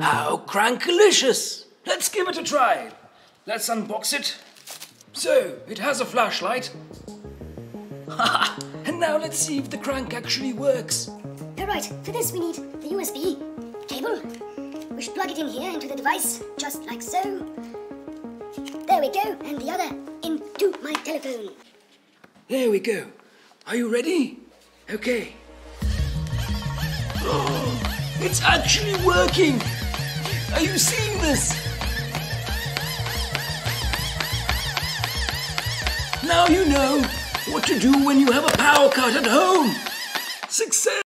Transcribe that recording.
How crankalicious! Let's give it a try. Let's unbox it. So, it has a flashlight. Haha! And now let's see if the crank actually works. Alright, for this we need the USB cable. We should plug it in here into the device, just like so. There we go, and the other into my telephone. There we go. Are you ready? Okay. Oh, it's actually working! Are you seeing this? Now you know what to do when you have a power cut at home. Success!